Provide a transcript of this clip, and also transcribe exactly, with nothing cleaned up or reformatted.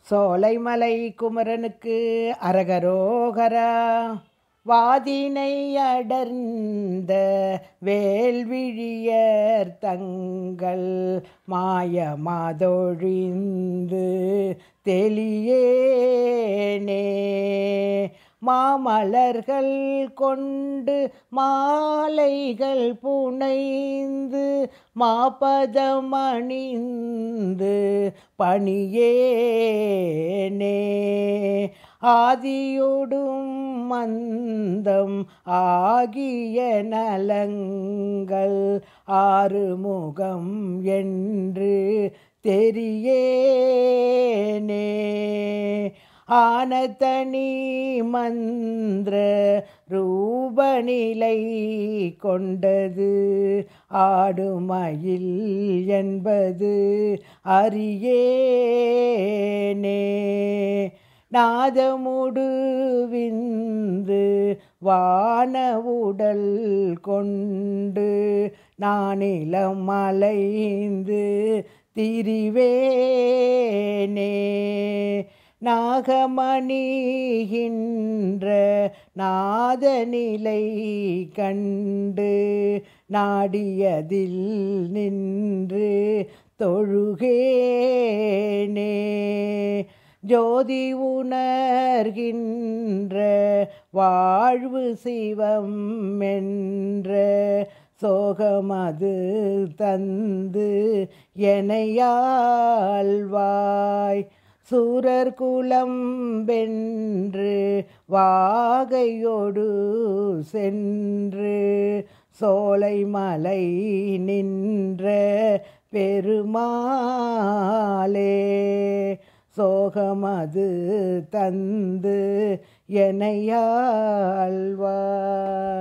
சோலைமலை குமரனுக்கு அரகரோகரா. வாதினை அடர்ந்த வேல்விழியர் தங்கள் மாயமாதொழிந்து தெளியேனே. மாமலர்கள் கொண்டு மாலைகள் புனைந்து மாபதமணிந்து பணியேனே. ஆதியோடும் மந்தம் ஆகிய நலங்கள் ஆறுமுகம் என்று தெரியேனே. ஆனதனி மந்திர ரூபநிலை கொண்டது ஆடுமயில் என்பது அறியேனே. நாதமுடுவிந்து வானவுடல் கொண்டு நானிலம் மலைந்து திரிவேனே. நாகமணிகின்ற நாதநிலை கண்டு நாடியதில் நின்று தொழுகேனே. ஜோதி உணர்கின்ற வாழ்வு சிவம் என்ற சோகமது தந்து எனையாழ்வாய். சூரர் குலம் வென்று வாகையோடு சென்று சோலை மலை நின்ற பெருமாளே. சோகமது தந்து எனையாழ்வாய்.